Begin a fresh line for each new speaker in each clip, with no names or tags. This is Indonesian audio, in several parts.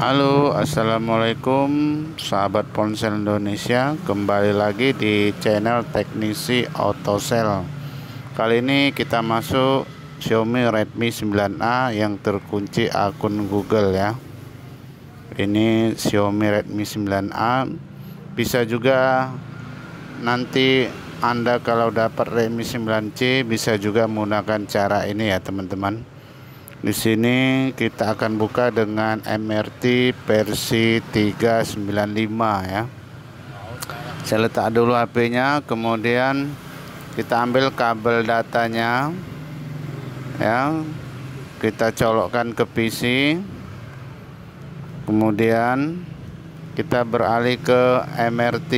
Halo, assalamualaikum sahabat ponsel Indonesia. Kembali lagi di channel Teknisi Autosel. Kali ini kita masuk Xiaomi Redmi 9A yang terkunci akun Google ya. Ini Xiaomi Redmi 9A. Bisa juga nanti Anda kalau dapat Redmi 9C bisa juga menggunakan cara ini ya teman-teman. Di sini kita akan buka dengan MRT versi 395 ya. Saya letak dulu HP-nya, kemudian kita ambil kabel datanya ya. Kita colokkan ke PC. Kemudian kita beralih ke MRT.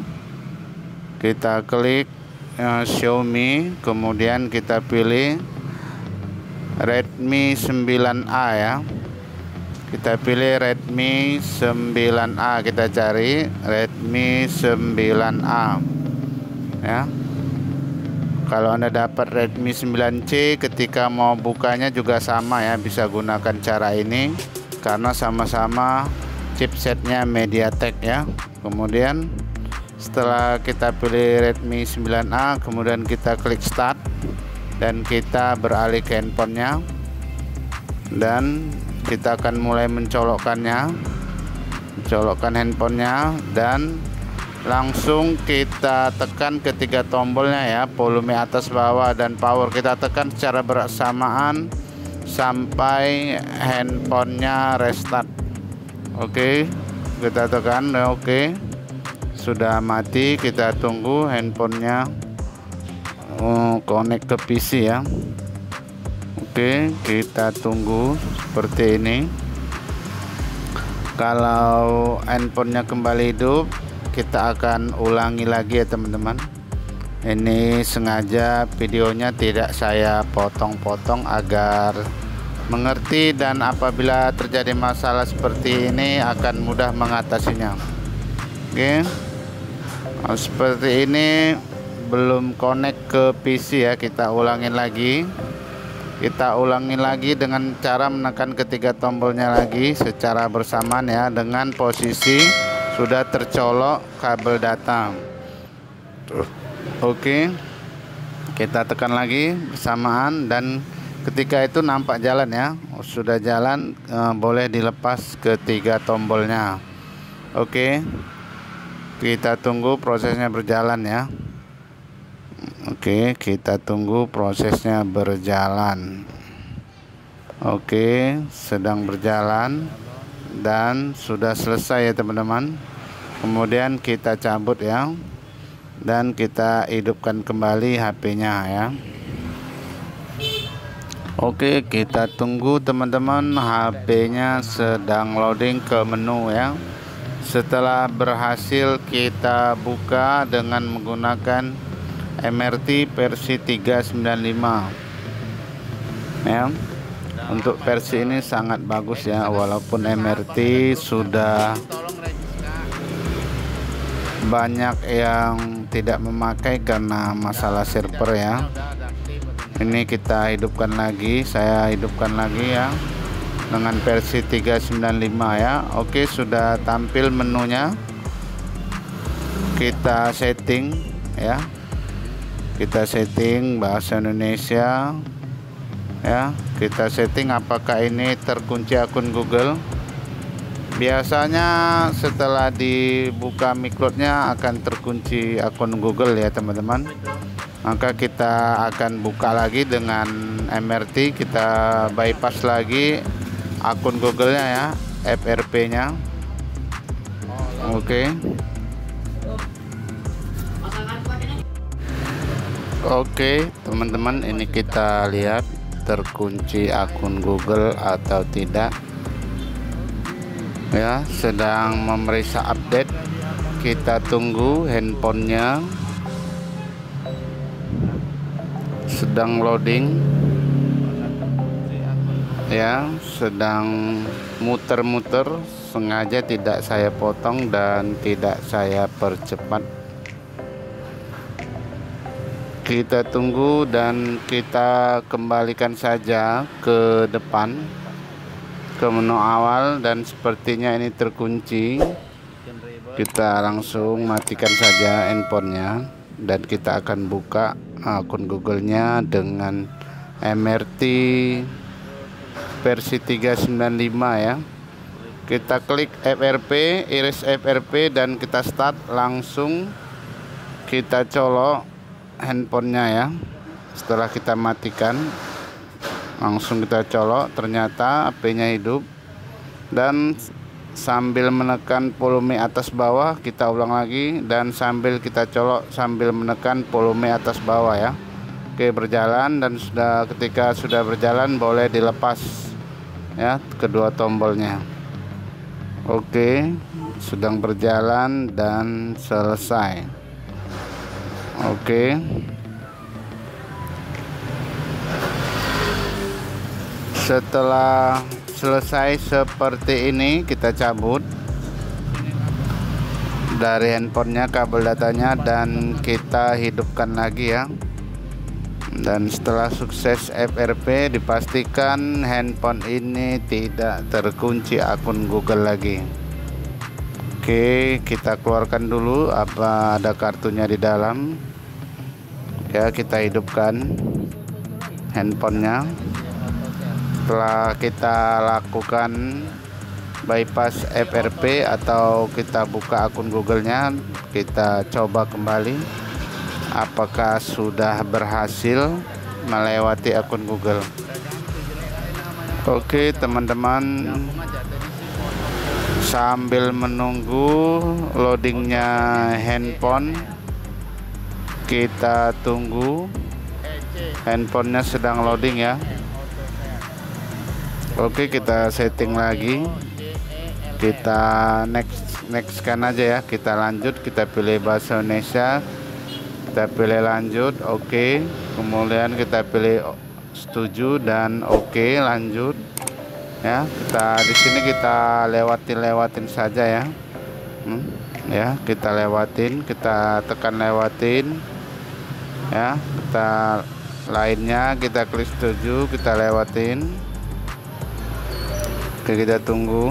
Kita klik Xiaomi, kemudian kita pilih Redmi 9A ya. Kita pilih Redmi 9A, kita cari Redmi 9A ya. Kalau Anda dapat Redmi 9C, ketika mau bukanya juga sama ya, bisa gunakan cara ini karena sama-sama chipsetnya MediaTek ya. Kemudian setelah kita pilih Redmi 9A, kemudian kita klik start dan kita beralih ke handphonenya, dan kita akan mulai mencolokkan handphonenya, dan langsung kita tekan ketiga tombolnya ya, volume atas bawah dan power kita tekan secara bersamaan sampai handphonenya restart. Oke, kita tekan oke. Sudah mati, kita tunggu handphonenya connect ke PC ya. Oke, kita tunggu seperti ini. Kalau handphonenya kembali hidup, kita akan ulangi lagi ya teman-teman. Ini sengaja videonya tidak saya potong-potong agar mengerti, dan apabila terjadi masalah seperti ini akan mudah mengatasinya. Oke, seperti ini belum connect ke PC ya, kita ulangin lagi dengan cara menekan ketiga tombolnya lagi secara bersamaan ya, dengan posisi sudah tercolok kabel data. Oke, kita tekan lagi bersamaan, dan ketika itu nampak jalan ya, sudah jalan, boleh dilepas ketiga tombolnya. Oke, kita tunggu prosesnya berjalan ya. Oke, kita tunggu prosesnya berjalan. Oke, sedang berjalan dan sudah selesai ya teman-teman. Kemudian kita cabut ya, dan kita hidupkan kembali HP-nya ya. Oke, kita tunggu teman-teman, HP-nya sedang loading ke menu ya. Setelah berhasil kita buka dengan menggunakan MRT versi 395 ya. Untuk versi ini sangat bagus ya, walaupun MRT sudah banyak yang tidak memakai karena masalah server ya. Ini kita hidupkan lagi, saya hidupkan lagi ya dengan versi 395 ya. Oke, sudah tampil menunya. Kita setting ya. Kita setting bahasa Indonesia ya. Kita setting apakah ini terkunci akun Google. Biasanya setelah dibuka micloudnya akan terkunci akun Google ya teman-teman. Maka kita akan buka lagi dengan MRT, kita bypass lagi akun Google-nya ya, FRP-nya. Oke. Oke teman-teman, ini kita lihat terkunci akun Google atau tidak ya. Sedang memeriksa update, kita tunggu handphonenya sedang loading ya, sedang muter-muter. Sengaja tidak saya potong dan tidak saya percepat. Kita tunggu dan kita kembalikan saja ke depan. ke menu awal dan sepertinya ini terkunci. Kita langsung matikan saja handphonenya dan kita akan buka akun Google-nya dengan MRT versi 395 ya. Kita klik FRP, iris FRP dan kita start. Langsung kita colok handphonenya ya. Setelah kita matikan, langsung kita colok, ternyata HP-nya hidup. Dan sambil menekan volume atas bawah, kita ulang lagi dan sambil kita colok sambil menekan volume atas bawah ya. Oke, berjalan, dan ketika sudah berjalan boleh dilepas ya kedua tombolnya. Oke, sedang berjalan dan selesai. Oke, setelah selesai seperti ini, kita cabut dari handphonenya kabel datanya dan kita hidupkan lagi ya. Dan setelah sukses FRP, dipastikan handphone ini tidak terkunci akun Google lagi. Oke, kita keluarkan dulu apa ada kartunya di dalam ya. Kita hidupkan handphonenya. Setelah kita lakukan bypass FRP atau kita buka akun Google-nya, kita coba kembali apakah sudah berhasil melewati akun Google. Oke teman-teman, sambil menunggu loadingnya handphone, kita tunggu. Handphonenya sedang loading ya. Oke, kita setting lagi, kita next kan aja ya. Kita lanjut, kita pilih bahasa Indonesia, kita pilih lanjut. Oke, kemudian kita pilih setuju dan oke, lanjut ya. Di sini kita lewatin saja ya. Ya, kita lewatin, kita tekan lewatin ya. Kita lainnya kita klik setuju, kita lewatin. Oke, kita tunggu.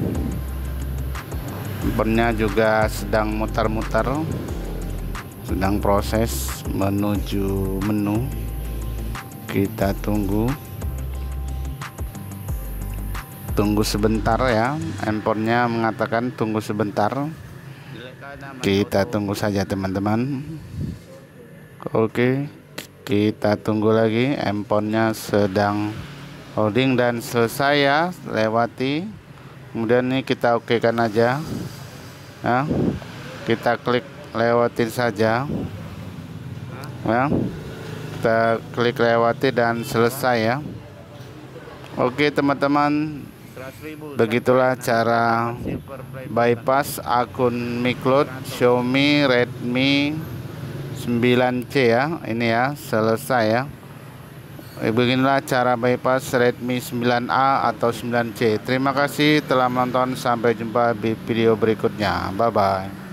Handphonenya juga sedang mutar-mutar, sedang proses menuju menu. Kita tunggu sebentar ya. Handphonenya mengatakan tunggu sebentar. Kita tunggu saja teman-teman. Oke, kita tunggu lagi. Handphonenya sedang loading dan selesai ya, lewati. Kemudian ini kita okekan aja ya. Kita klik lewatin saja ya. Kita klik lewati dan selesai ya. Oke teman-teman, begitulah cara bypass akun Mi Cloud Xiaomi Redmi 9C ya. Ini ya, selesai ya. Beginilah cara bypass Redmi 9A atau 9C. Terima kasih telah menonton, sampai jumpa di video berikutnya. Bye bye.